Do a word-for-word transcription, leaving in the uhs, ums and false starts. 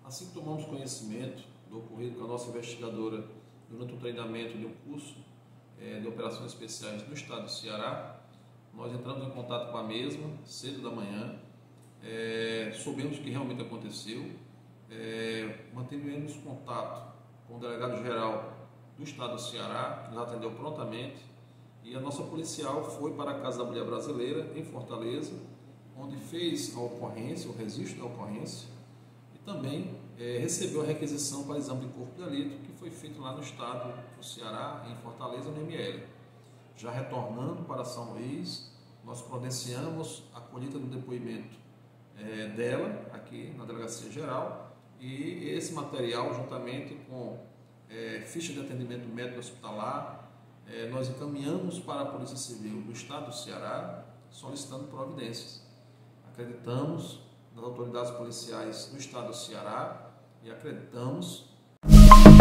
Assim que tomamos conhecimento do ocorrido com a nossa investigadora durante o treinamento de um curso é, de operações especiais no estado do Ceará, nós entramos em contato com a mesma, cedo da manhã, é, soubemos o que realmente aconteceu, é, mantivemos contato com o delegado-geral do estado do Ceará, que nos atendeu prontamente, e a nossa policial foi para a Casa da Mulher Brasileira, em Fortaleza, onde fez a ocorrência, o registro da ocorrência, e também é, recebeu a requisição para exame de corpo de delito, que foi feito lá no estado do Ceará, em Fortaleza, no M L. Já retornando para São Luís, nós providenciamos a colheita do depoimento é, dela, aqui na Delegacia Geral, e esse material, juntamente com é, ficha de atendimento médico hospitalar, é, nós encaminhamos para a Polícia Civil do estado do Ceará, solicitando providências. Acreditamos nas autoridades policiais do estado do Ceará e acreditamos